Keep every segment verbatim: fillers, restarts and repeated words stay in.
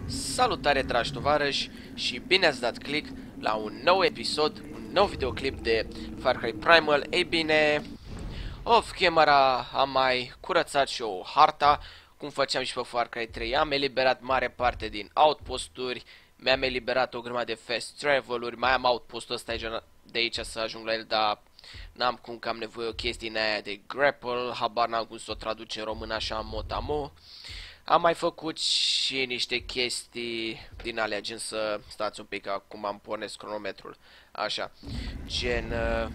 Salutare, dragi tovarăși, și bine ați dat click la un nou episod, un nou videoclip de Far Cry Primal. Ei bine, off camera am mai curățat și o harta, cum făceam și pe Far Cry trei. Am eliberat mare parte din outposturi, mi-am eliberat o grămadă de fast travel-uri, mai am outpostul ăsta de aici să ajung la el, dar n-am cum, că am nevoie o chestie din aia de grapple, habar n-am cum să o traduce în română așa în mot-a-mo. Am mai făcut și niște chestii din alea, gen să stați un pic, acum am pornesc cronometrul, așa, gen uh,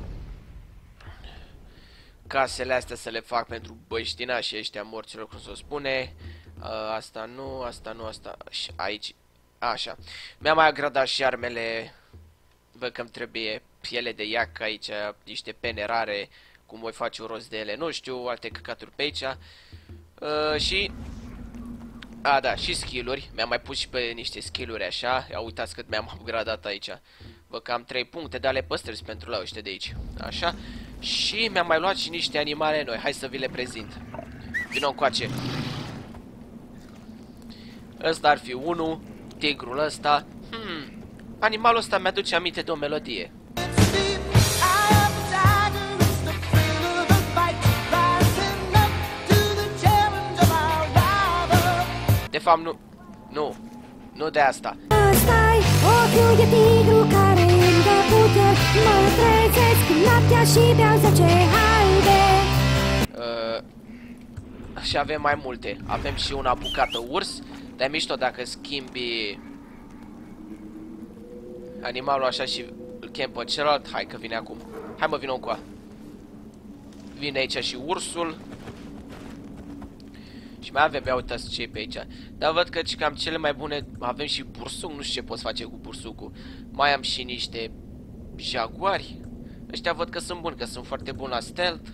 casele astea să le fac pentru băștinașii ăștia morților, cum se spune. uh, Asta nu, asta nu, asta și aici, așa. Mi-am mai agradat și armele, văd că îmi trebuie piele de iac aici, niște pene rare, cum voi face o rost de ele, nu știu, alte căcaturi pe aici. Uh, și A, da, și skill-uri. Mi-am mai pus și pe niște skill-uri așa. Ia uitați cât mi-am upgradat aici. Văd că am trei puncte, dar le păstrez pentru la ăștia de aici. Așa. Și mi-am mai luat și niște animale noi. Hai să vi le prezint. Vino încoace. Ăsta ar fi unul. Tigrul ăsta. Hmm. Animalul ăsta mi-aduce aminte de o melodie. De fapt, nu, nu, nu de asta. Ăsta-i ochiul de tigru care îmi dă puteri. Mă trezesc noaptea și beau zece halbe. Uh, și avem mai multe. Avem și una bucată urs. Dar e mișto dacă schimbi animalul așa și îl chem pe celălalt. Hai că vine acum. Hai mă, vină încoa. Vine aici și ursul. Și mai avem, ia uitați ce e pe aici. Dar văd că cam cele mai bune. Avem și bursuc, nu știu ce poți face cu bursucul. Mai am și niște jaguari. Ăștia văd că sunt buni, că sunt foarte buni la stealth.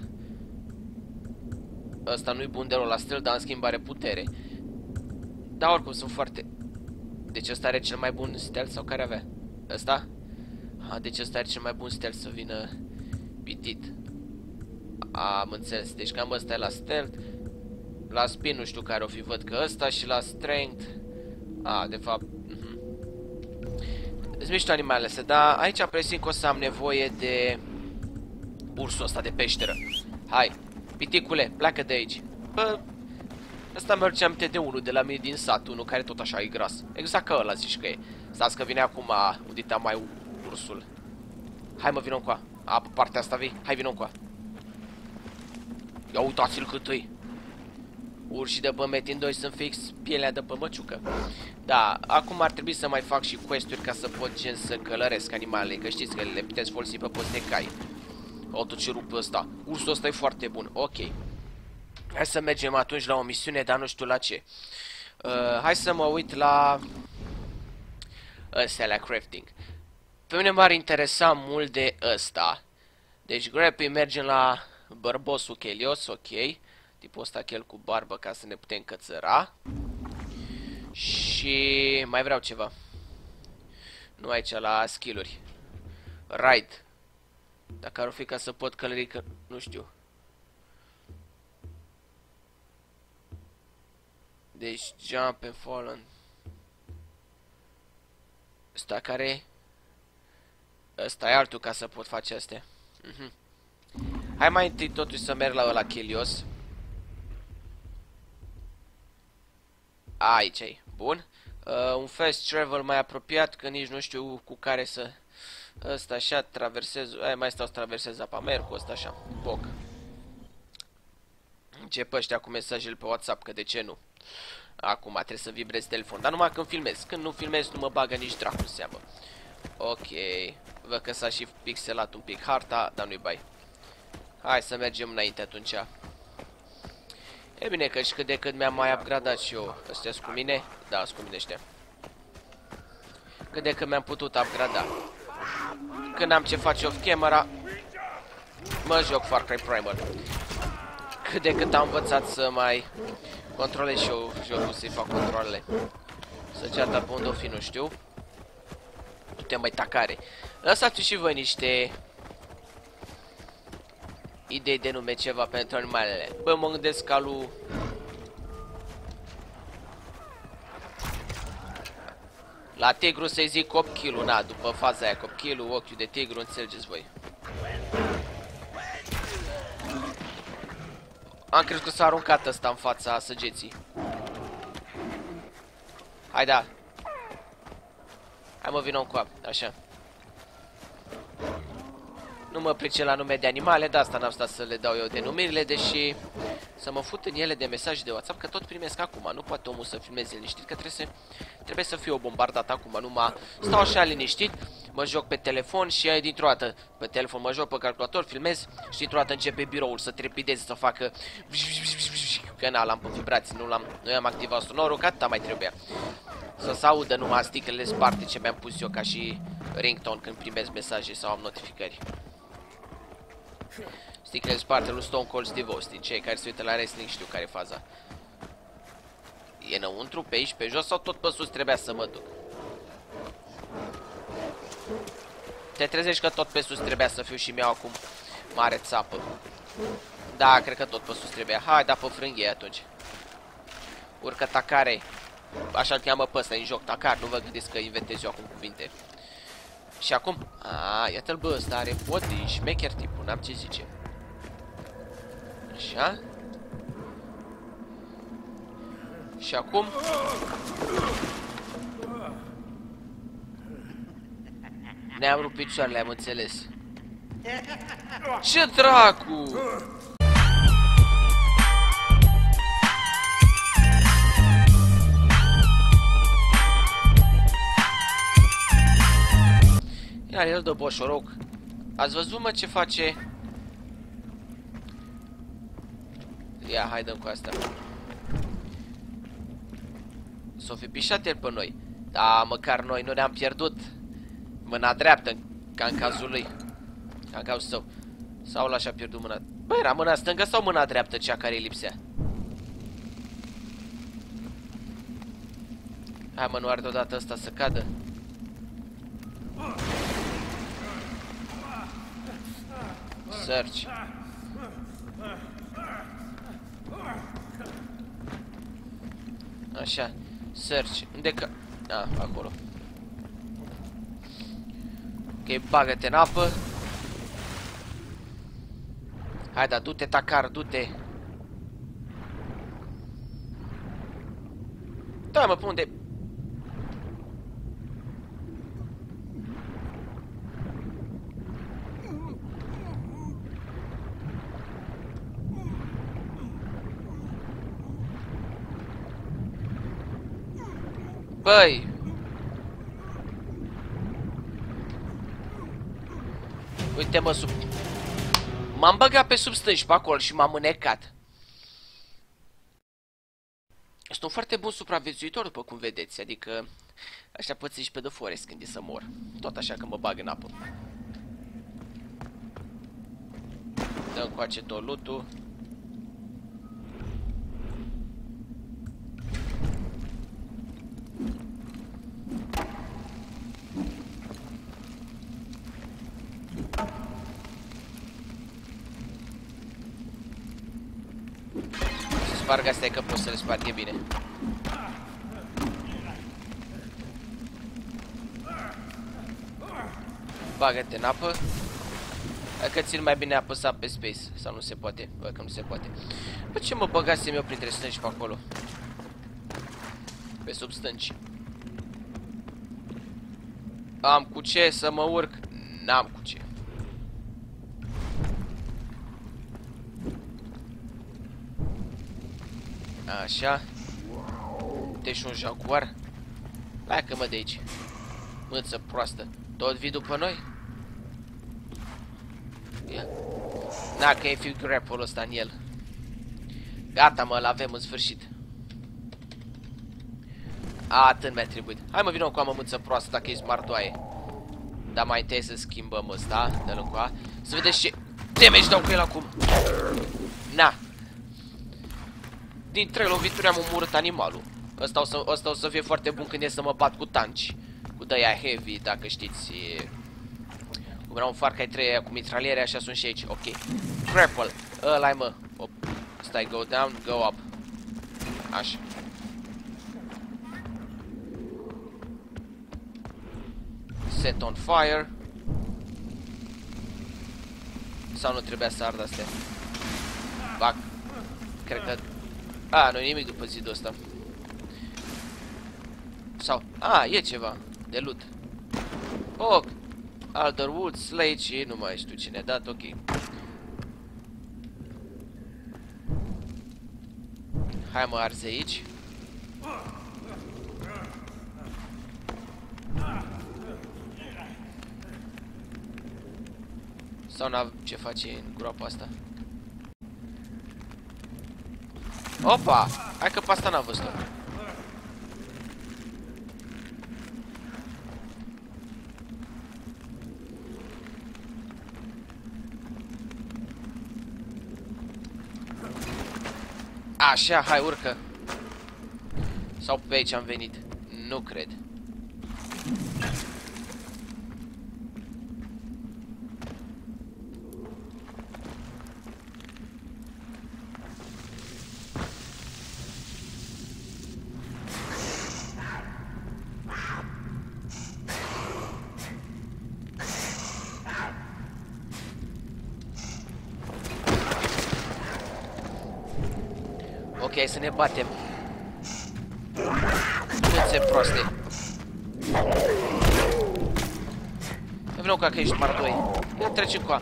Ăsta nu-i bun deloc la stealth, dar în schimb are putere. Dar oricum sunt foarte... Deci ăsta are cel mai bun stealth sau care avea? Ăsta? Ah, deci ăsta are cel mai bun stealth, să vină pitit. Am înțeles, deci cam ăsta e la stealth. La spin nu știu care o fi, văd că ăsta, și la strength. A, de fapt. uh-huh. Îți mișto animalele astea, dar aici presimt că o să am nevoie de ursul ăsta de peșteră. Hai, piticule, pleacă de aici. Bă, ăsta merge aminte de unul de la mine din sat, unul care tot așa e gras. Exact ca ăla zici că e. Stați că vine acum unde am mai ursul. Hai mă, vină încoa. A, pe partea asta vii? Hai, vină încoa. Ia uitați-l cât îi. Urșii de pe Metin doi sunt fix pielea de pe măciucă. Da, acum ar trebui să mai fac și quest-uri ca să pot gen să călăresc animalele, că știți că le puteți folosi pe post de cai. O, tot ce rup pe ăsta. Ursul ăsta e foarte bun, ok. Hai să mergem atunci la o misiune, dar nu știu la ce. uh, Hai să mă uit la ăstea, la crafting. Pe mine m-ar interesa mult de ăsta. Deci grapping, mergem la bărbosul Chelios, ok. Tipul ăsta chel cu barbă ca să ne putem cățăra. Și mai vreau ceva. Nu aici, la skill-uri. Ride. Dacă ar fi ca să pot călări, că nu știu. Deci jump and fallen. Ăsta care? Ăsta e altul ca să pot face astea. uh-huh. Hai mai întâi totuși să merg la ăla Chelios. Aici e, bun. uh, Un fast travel mai apropiat, că nici nu știu cu care să... Ăsta așa, traversez. Ai, mai stau să traversez apa, merg cu ăsta așa, boc. Încep ăștia cu mesajele pe WhatsApp, că de ce nu? Acum trebuie să vibrez telefon, dar numai când filmez. Când nu filmez nu mă bagă nici dracu în seamă. Ok, văd că s-a și pixelat un pic harta, dar nu-i bai. Hai să mergem înainte atunci. E bine că și cât de cât mi-am mai upgradat și eu. Ăstea cu mine? Da, sunt cu mine ăștia. Cât de cât mi-am putut upgrada. Când am ce face off camera, mă joc Far Cry Primal. Cât de cât am învățat să mai controlez și eu jocul, să-i fac controlele. Săgeata pe unde o fi, nu știu. Du-te mai tacare. Lăsați și voi niște idei de nume, ceva pentru animalele. Bă, mă gândesc ca lui La tigru să-i zic copchilul, na, după faza aia, copchilul, ochiul de tigru, înțelegeți voi. Am crezut că s-a aruncat ăsta în fața săgeții. Hai, da. Hai, mă, vină încoa, așa. Nu mă pricep la nume de animale, de asta n-am stat să le dau eu denumirile, deși să mă fut în ele de mesaje de WhatsApp, că tot primesc acum. Nu poate omul să filmeze liniștit, că trebuie să, trebuie să fiu bombardat acum. Numai stau așa liniștit, mă joc pe telefon și ai dintr-o dată pe telefon, mă joc pe calculator, filmez și dintr-o dată începe biroul să trepideze, să facă că n l-am pe vibrații, nu l-am, nu i-am activat sonorul, că atâta mai trebuia. Să se audă numai sticlele sparte ce mi-am pus eu ca și ringtone când primesc mesaje sau am notificări. Sticlele sparte lui Stone Cold Steve Austin. Cei care se uită la wrestling știu care e faza. E înăuntru, pe aici, pe jos sau tot pe sus trebuia să mă duc? Te trezești că tot pe sus trebuia să fiu și mi-au acum mare țapă. Da, cred că tot pe sus trebuia. Hai, da, pe frânghie atunci. Urcă Takare. Așa-l cheamă pe ăsta în joc, Takar. Nu vă gândiți că inventez eu acum cuvinte. Și acum, a, iată-l, bă, ăsta are body, șmecher tipul, n-am ce zice. Așa. Și acum ne-am rupt picioarele, am înțeles. Ce dracu! Iar el dă boșoroc. Ați văzut, mă, ce face? Ia, hai dăm cu asta. S-o fi pișat el pe noi. Da, măcar noi nu ne-am pierdut mâna dreaptă, ca în cazul lui. Ca în cazul său. Sau l-așa pierdut mâna. Băi, era mâna stângă sau mâna dreaptă cea care îi lipsea? Hai, mă, nu ar deodată ăsta să cadă. Search. Așa. Search. Unde că... A, acolo. Ok, bagă-te în apă. Hai, da, du-te, Takar, du-te. Da, mă, pe unde... Băi! Uite-mă sub... M-am băgat pe sub stânci pe acolo și m-am înecat. Sunt un foarte bun supraviețuitor, după cum vedeți. Adică... Așa pățiși pe The Forest când e să mor. Tot așa că mă bag în apă. Dăm coace tot loot-ul. Sparg astea că pot să le sparg, e bine. Bagă-te în apă. Dacă țin mai bine apăsat pe space. Sau nu se poate? Bă, că nu se poate. Bă, ce mă băgasem eu printre stânci pe acolo? Pe sub stânci. Am cu ce să mă urc? N-am cu ce. Așa. Uite și un jaguar. Pleacă-mă de aici. Mâță proastă. Tot vii după noi? Ia. Na, că e fiu grapple ăsta în el. Gata, mă, l-avem în sfârșit. A, atât mi-a trebuit. Hai, mă, vină cu o mâță proastă dacă e smartoaie. Dar mai trebuie să schimbăm ăsta. Dă-l încoa. Să vedeți ce damage dau cu el acum. Na. Din trei lovituri am omorât animalul. Ăsta o, să, ăsta o să fie foarte bun când e să mă bat cu tanci. Cu de-aia heavy, dacă știți. E... Cum era un Far Cry trei cu mitraliere, așa sunt și aici. Ok. Grapple. Ăla-i, mă. Op. Stai, go down, go up. Așa. Set on fire. Sau nu trebuia să ard astea? Bac. Cred că... A, nu-i nimic după zidul ăsta. Sau... A, e ceva de loot. Oh, Alderwood, Slate și nu mai știu cine a dat, ok. Hai mă arzi aici. Sau n-am ce face în groapa asta. Opa! Hai că pe asta n-am văzut-o. Așa, hai, urcă. Sau pe aici am venit. Nu cred. Ok, hai să ne batem. Cât-se proaste. Vreau ca că ești mardoi. Ia trece cu a.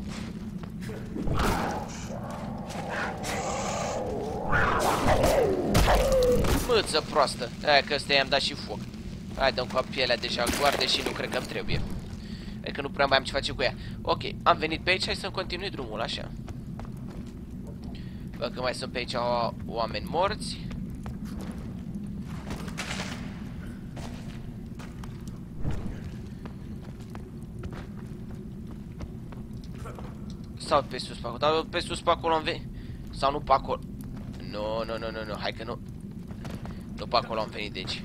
Mâță proastă. Aia că ăsta i-am dat și foc. Hai, dăm cu a pielea deja goarde și nu cred că-mi trebuie. Adică nu prea mai am ce face cu ea. Ok, am venit pe aici, hai să-mi continui drumul, așa. Văd că mai sunt pe aici oameni morți. Sau pe sus pe acolo, dar pe sus pe acolo am venit. Sau nu pe acolo. Nu, nu, nu, nu, nu, hai că nu. Nu pe acolo am venit, deci.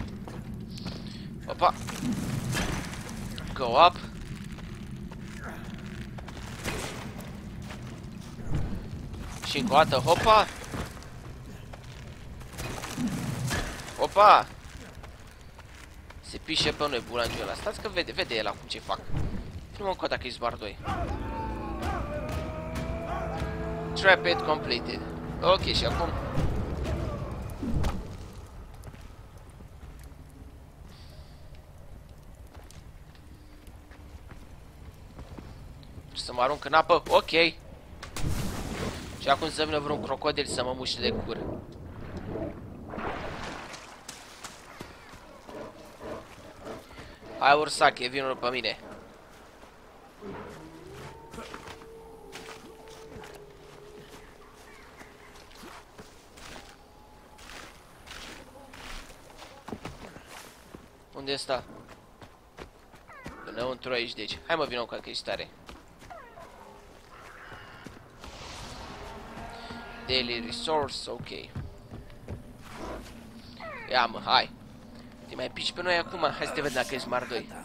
Opa. Go up. Și încă o dată, hopa. Opa. Se pișe pe noi bulangiul ăla. Stați că vede, vede el acum ce fac. Nu mă încot dacă e bar doi. Trap it completed. Ok, și acum să mă arunc în apă. Ok. Și acum să vină vreun crocodil să mă muște de gură. Hai, ursache, vină pe mine. Unde sta? Înăuntru aici, deci. Hai mă, vină ca că ești tare. Daily resource, ok. Ia mă, hai. Te mai pici pe noi acum? Hai să te văd dacă ești mar doi.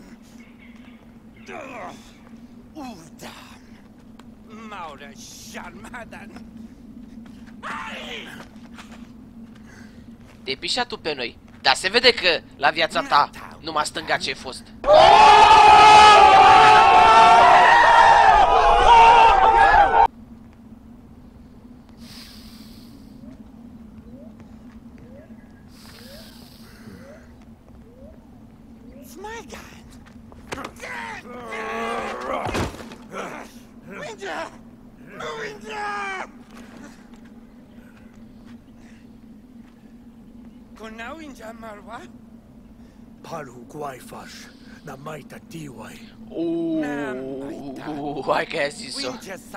Te-ai pișat tu pe noi. Dar se vede că la viața ta nu m-a stângat ce-ai fost. Paru guaifaș, na maita tiwai. Uuuu, hai că ai zis-o.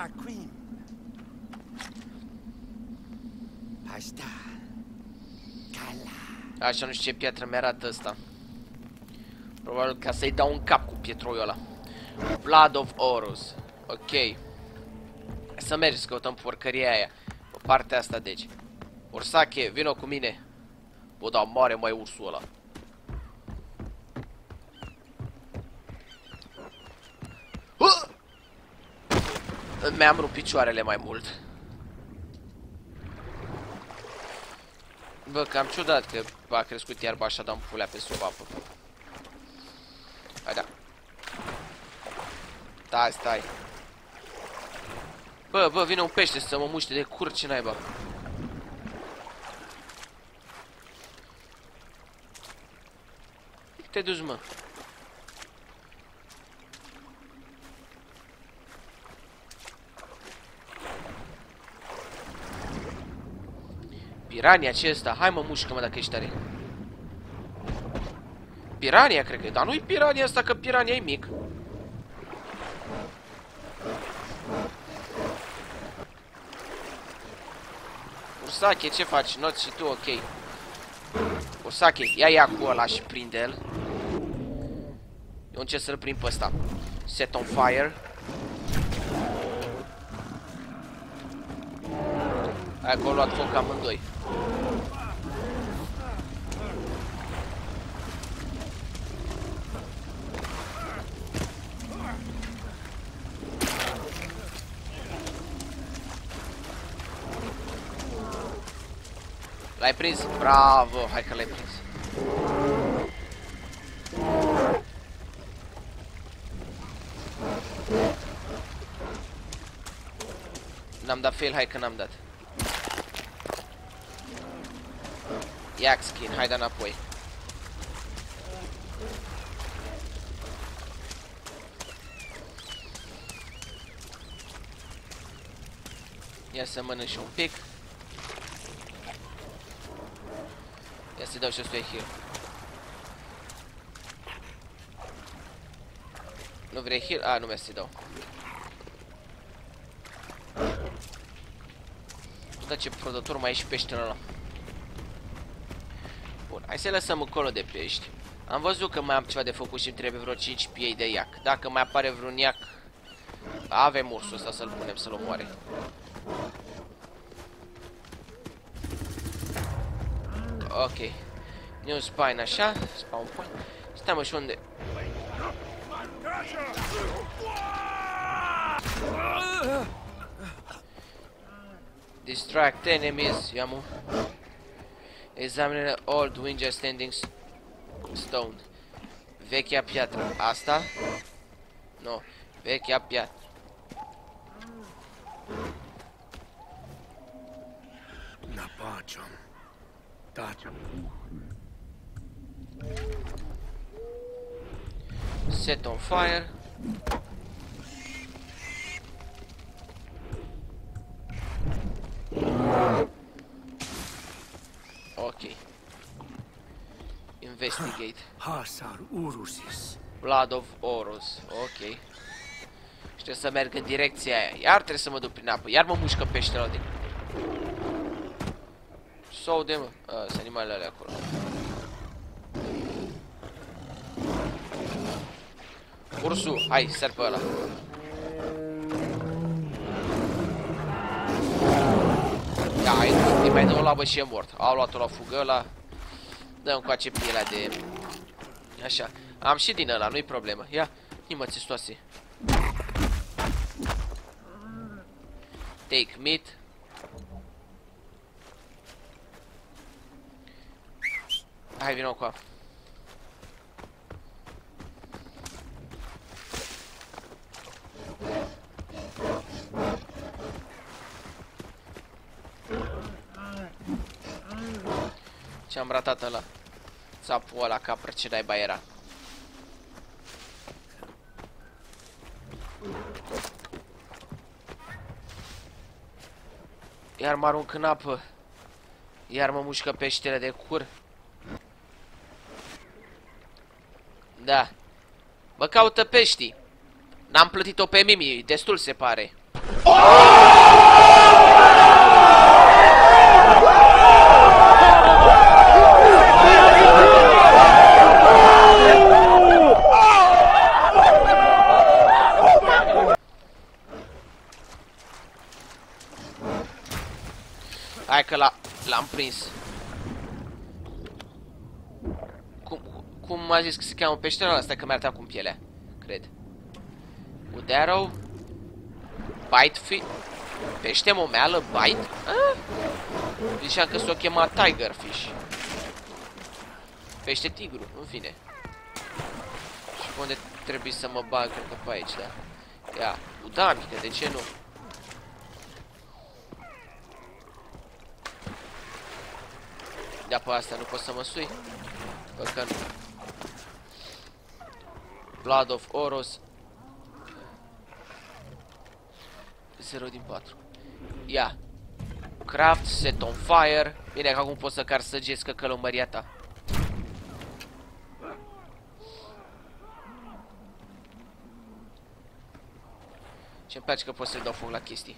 Așa, nu știu ce piatră mi-arată ăsta. Probabil ca să-i dau un cap cu pietroiul ăla. Blood of Horus. Ok. Să mergi să căutăm porcăria aia. Pe partea asta, deci. Ursache, vino cu mine. Bă, da, mare mai ursul ăla. Mi-am rupt picioarele mai mult. Bă, cam ciudat că a crescut iarba așa, dar-mi pulea pe sub apă. Hai da. Stai, stai. Bă, bă, vine un pește să mă muște de cur, ce naiba. Te duci, mă. Pirania, ce ăsta? Hai mă, mușcă-mă dacă ești tare. Pirania, cred că. Dar nu-i pirania asta, că pirania e mic. Ursache, ce faci? Not și tu, ok. Ursache, ia ia cu ăla și prinde-l. Eu încerc să-l prind pe ăsta. Set on fire. Hai că au luat foc amândoi. L-ai prins? Bravo! Hai că l-ai prins. N-am dat fail, hai că n-am dat. Yak skin, hai da înapoi. Ia să mănânc și un pic. Ia să-i dau și ăstuia heal. Nu vrei heal? A, nu mergi să-i dau. Uite ce prădător mai e și peștele ăla. Bun, hai să lăsăm încolo de pești. Am văzut că mai am ceva de făcut și îmi trebuie vreo cinci piei de iac. Dacă mai apare vreun iac, avem ursul ăsta să-l punem să-l omoare. Ok. New spine așa, spawn point. Stai mă, și unde? Distract enemies, iamu. Examine old Winja standing stone. Vechea piatră. Asta? Nu. No. Vechea piatră. Napacem. Tacem. Set on fire. Ok. Investigate. Hasar Urusis. Blood of Horus. Ok. Știu să merg în direcția aia. Iar trebuie să mă duc prin apă. Iar mă mușcă peștele ăla de... Sau de mă. A, sunt animalele alea acolo. Ursul, hai, sar pe ăla. Ia, hai, îi mai dă o labă și e mort. Au luat-o la fugă ăla. Dă-mi coace pielea de... Așa. Am și din ăla, nu-i problemă. Ia, nimă țestoase. Take meat. Hai, vină cu a. Ce-am ratat ăla? Țapul ăla, capră, ce naiba era? Iar mă arunc în apă. Iar mă mușcă peștele de cur. Da. Bă, caută peștii. N-am plătit-o pe Mimi, destul se pare. Hai că l-am prins. Cum, cum a zis că se cheamă peștele ăla? Stai că mi-a arătat cu pielea. Cred. Wood arrow. Bite fish. Pește momeală, bite? Ah? Ziceam că s-o chema tiger fish. Pește tigru, în fine. Și unde trebuie să mă bag? Cred că pe aici, da. Ia, udamine, de ce nu? Ia pe asta nu pot să mă sui? Bă, că nu. Blood of Oros. zero din patru. Ia. Craft, set on fire. Bine, că acum pot să car săgeți că călămăria ta. Ce-mi place că pot să-i dau foc la chestii.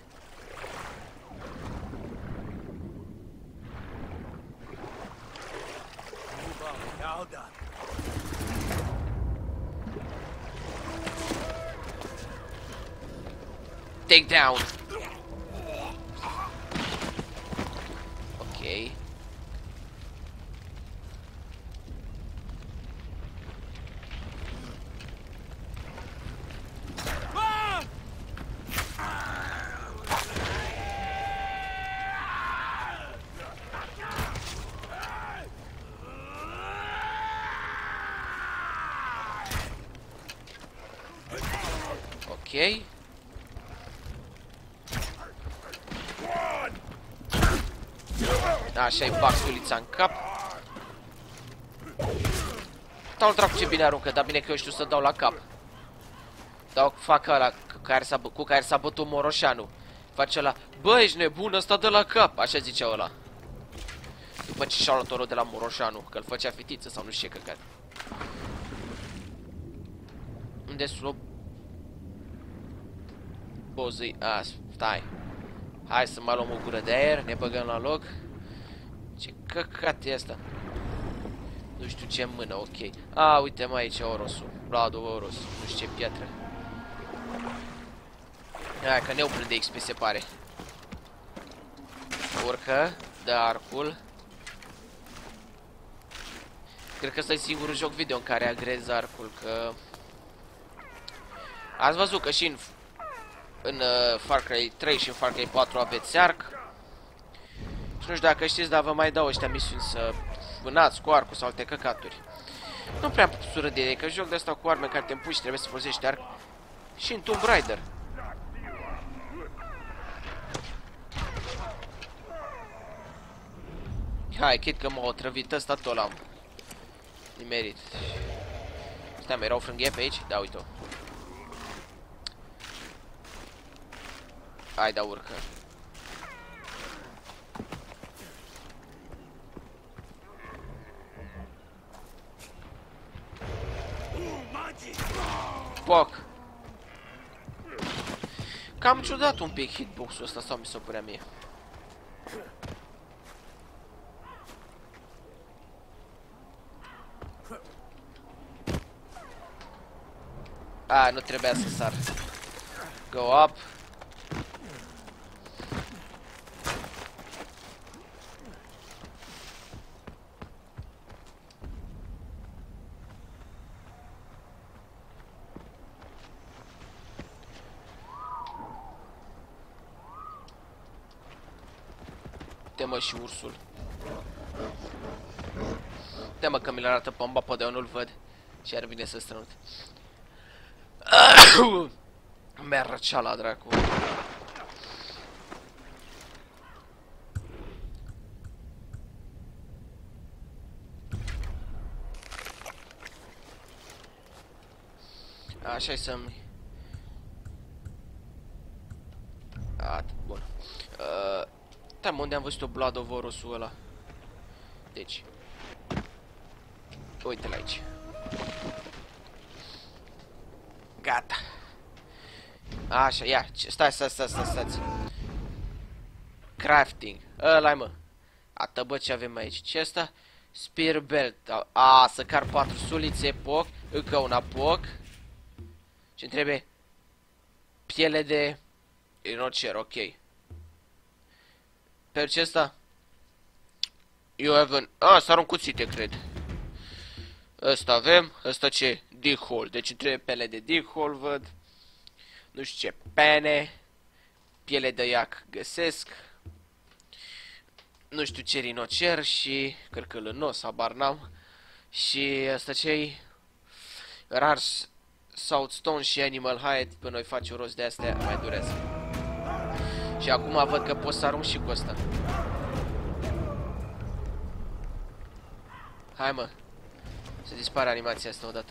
Take down. Ok. Ok. Așa-i bag sulița în cap. Dau dracu ce bine aruncă, dar bine că eu știu să dau la cap. Dau, fac ăla cu care s-a cu care s-a bătut Moroșanu. Face ăla, bă, ești nebun, ăsta dă la cap. Așa zicea ăla. După ce și-a luat orul de la Moroșanu, că-l făcea fetiță sau nu știu ce căcat. Unde slob? Bozăi, a, stai. Hai să mai luăm o gură de aer, ne băgăm la loc. Ce căcat e asta? Nu știu ce mână, ok. A, uite mai aici Orosul. Bladul Oros, nu știu ce piatră. Hai că ne oprim de X P se pare. Urcă, dă arcul. Cred că ăsta e singurul joc video în care agrez arcul, că... Ați văzut că și în, în uh, Far Cry trei și în Far Cry patru aveți arc. Și nu știu dacă știți, dar vă mai dau ăștia misiuni să vânați cu arcul sau alte căcaturi. Nu prea am sură de idee, că joc de asta cu arme care te împuși, trebuie să folosești arc. Și în Tomb Raider. Hai, chit că m-a otrăvit ăsta, tot l-am nimerit. Stai, mai era o frânghie pe aici? Da, uite-o. Hai, da, urcă. Poc. Cam ciudat un pic hitbox-ul ăsta, sau mi se părea mie. A, nu trebuia să sar. Go up. Temă și ursul. Temă că mi-l arată pe mapă, de eu nu-l văd. Și ar vine să strănut. Mi-a răcea la dracu. Așa-i să-mi... Bun. Uh, Tam, unde am văzut-o Blood of Oros-ul ăla? Deci. Uite-l aici. Gata. Așa, ia, stai, stai, stai, stai, stai. Crafting. Ăla-i, mă. Ată, bă, ce avem aici? Ce asta? Spear belt. A, să car patru sulițe, poc. Încă una, poc. Ce trebuie? Piele de rinocer, ok. Pe ce asta? You have an... A, s-ar un cuțite, cred. Ăsta avem. Ăsta ce? Dig hole. Deci trebuie pele de dig hole, văd. Nu știu ce. Pene. Piele de iac găsesc. Nu știu ce rinocer și... Cred că lănos, habar n-am. Și ăsta ce-i? Rar Southstone și Animal Hide, până noi facem rost de astea, mai durează. Și acum văd că pot să arunc și cu ăsta. Hai mă, să dispară animația asta odată.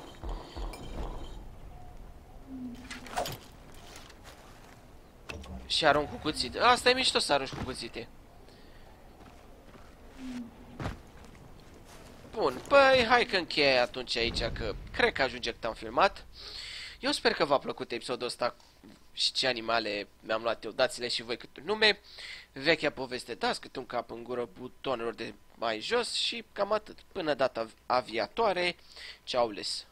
Și arunc cu cuțite. Asta e mișto să arunci cu cuțite. Bun, păi hai că încheie atunci aici, că cred că ajunge cât am filmat. Eu sper că v-a plăcut episodul ăsta și ce animale mi-am luat eu. Dați-le și voi câte un nume. Vechea poveste, dați câte un cap în gură butonelor de mai jos și cam atât. Până data aviatoare, ceau les!